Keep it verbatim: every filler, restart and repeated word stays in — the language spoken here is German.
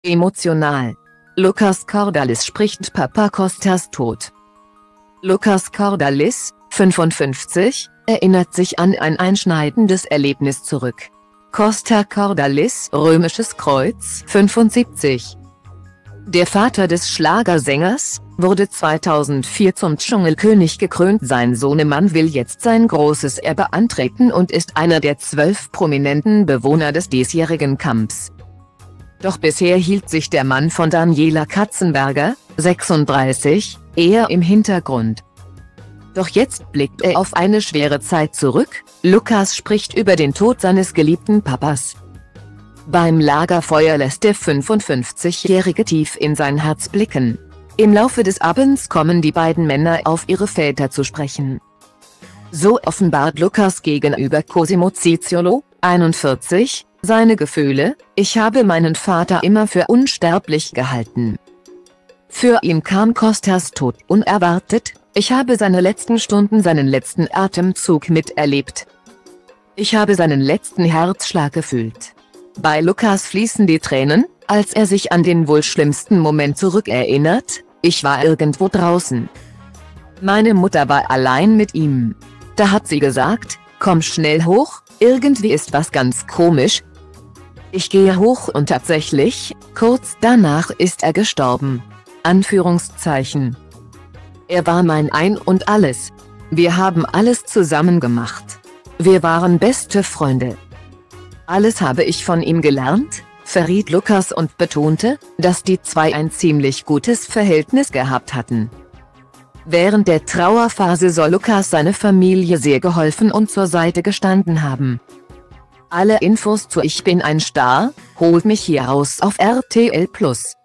Emotional. Lucas Cordalis spricht Papa Costas Tod. Lucas Cordalis, fünfundfünfzig, erinnert sich an ein einschneidendes Erlebnis zurück. Costa Cordalis, Römisches Kreuz, fünfundsiebzig. Der Vater des Schlagersängers, wurde zweitausendvier zum Dschungelkönig gekrönt. Sein Sohnemann will jetzt sein großes Erbe antreten und ist einer der zwölf prominenten Bewohner des diesjährigen Camps. Doch bisher hielt sich der Mann von Daniela Katzenberger, sechsunddreißig, eher im Hintergrund. Doch jetzt blickt er auf eine schwere Zeit zurück. Lucas spricht über den Tod seines geliebten Papas. Beim Lagerfeuer lässt der fünfundfünfzigjährige tief in sein Herz blicken. Im Laufe des Abends kommen die beiden Männer auf ihre Väter zu sprechen. So offenbart Lucas gegenüber Cosimo Cicciolo, einundvierzig, seine Gefühle: Ich habe meinen Vater immer für unsterblich gehalten. Für ihn kam Costas Tod unerwartet. Ich habe seine letzten Stunden, seinen letzten Atemzug miterlebt. Ich habe seinen letzten Herzschlag gefühlt. Bei Lucas fließen die Tränen, als er sich an den wohl schlimmsten Moment zurückerinnert: Ich war irgendwo draußen. Meine Mutter war allein mit ihm. Da hat sie gesagt: Komm schnell hoch, irgendwie ist was ganz komisch. Ich gehe hoch und tatsächlich, kurz danach ist er gestorben. Anführungszeichen. Er war mein Ein und Alles. Wir haben alles zusammen gemacht. Wir waren beste Freunde. Alles habe ich von ihm gelernt, verriet Lucas und betonte, dass die zwei ein ziemlich gutes Verhältnis gehabt hatten. Während der Trauerphase soll Lucas seine Familie sehr geholfen und zur Seite gestanden haben. Alle Infos zu Ich bin ein Star, holt mich hier raus auf R T L plus.